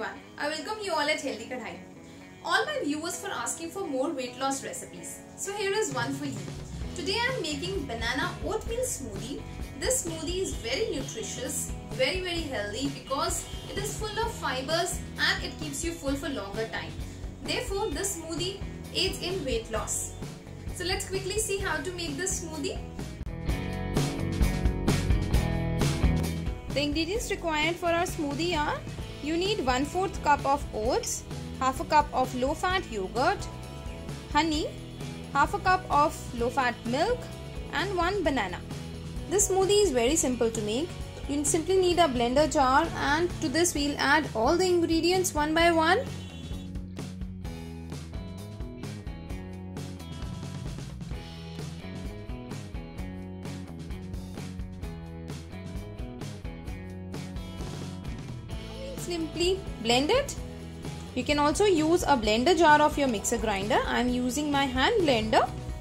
everyone, I welcome you all at Healthy Kadhai. All my viewers for asking for more weight loss recipes. So here is one for you. Today I am making banana oatmeal smoothie. This smoothie is very nutritious, very healthy because it is full of fibers and it keeps you full for longer time. Therefore this smoothie aids in weight loss. So let's quickly see how to make this smoothie. The ingredients required for our smoothie are: you need 1/4 cup of oats, half a cup of low-fat yogurt, honey, half a cup of low-fat milk and 1 banana. This smoothie is very simple to make. You simply need a blender jar, and to this we'll add all the ingredients one by one. Simply blend it. You can also use a blender jar of your mixer grinder. I am using my hand blender.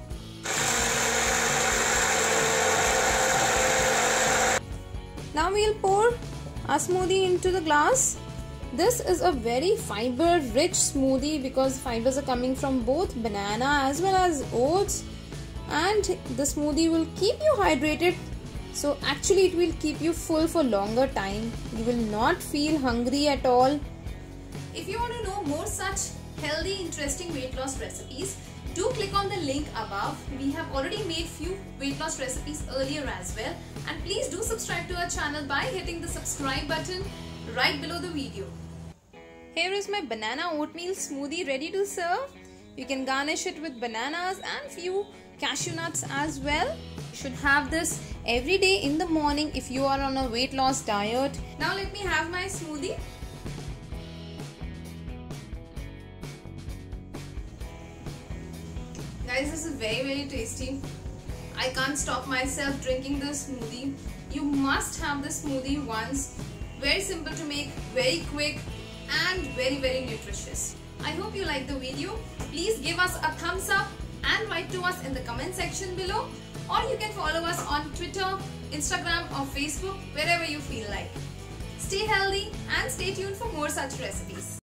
Now we'll pour our smoothie into the glass. This is a very fiber rich smoothie because fibers are coming from both banana as well as oats, and the smoothie will keep you hydrated. So actually it will keep you full for longer time. You will not feel hungry at all. If you want to know more such healthy, interesting weight loss recipes, do click on the link above. We have already made few weight loss recipes earlier as well. And please do subscribe to our channel by hitting the subscribe button right below the video. Here is my banana oatmeal smoothie ready to serve. You can garnish it with bananas and few cashew nuts as well. You should have this every day in the morning if you are on a weight loss diet. Now let me have my smoothie. Guys, this is very tasty. I can't stop myself drinking this smoothie. You must have this smoothie once. Very simple to make, very quick and very nutritious. I hope you like the video. Please give us a thumbs up and write to us in the comment section below, or you can follow us on Twitter, Instagram or Facebook, wherever you feel like. Stay healthy and stay tuned for more such recipes.